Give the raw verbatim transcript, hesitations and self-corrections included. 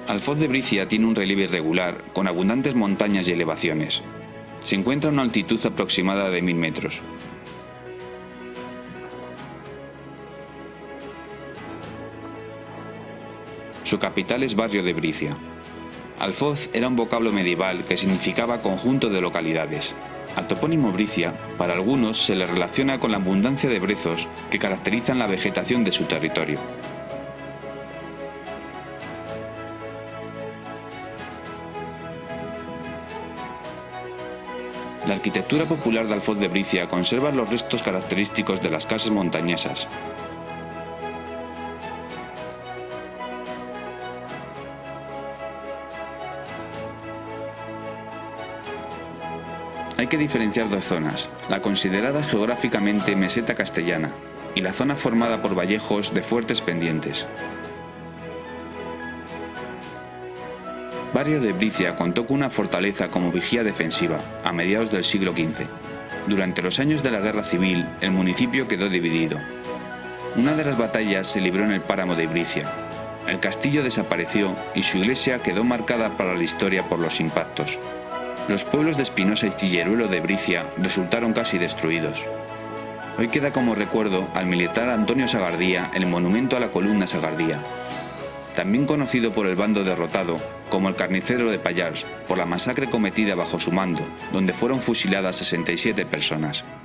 Alfoz de Bricia tiene un relieve irregular, con abundantes montañas y elevaciones. Se encuentra a una altitud aproximada de mil metros. Su capital es Barrio de Bricia. Alfoz era un vocablo medieval que significaba conjunto de localidades. Al topónimo Bricia, para algunos se le relaciona con la abundancia de brezos que caracterizan la vegetación de su territorio. La arquitectura popular de Alfoz de Bricia conserva los restos característicos de las casas montañesas. Hay que diferenciar dos zonas, la considerada geográficamente meseta castellana y la zona formada por vallejos de fuertes pendientes. Barrio de Bricia contó con una fortaleza como vigía defensiva a mediados del siglo quince. Durante los años de la Guerra Civil, el municipio quedó dividido. Una de las batallas se libró en el páramo de Bricia. El castillo desapareció y su iglesia quedó marcada para la historia por los impactos. Los pueblos de Espinosa y Cilleruelo de Bricia resultaron casi destruidos. Hoy queda como recuerdo al militar Antonio Sagardía el monumento a la columna Sagardía, también conocido por el bando derrotado como el Carnicero de Pallars por la masacre cometida bajo su mando, donde fueron fusiladas sesenta y siete personas.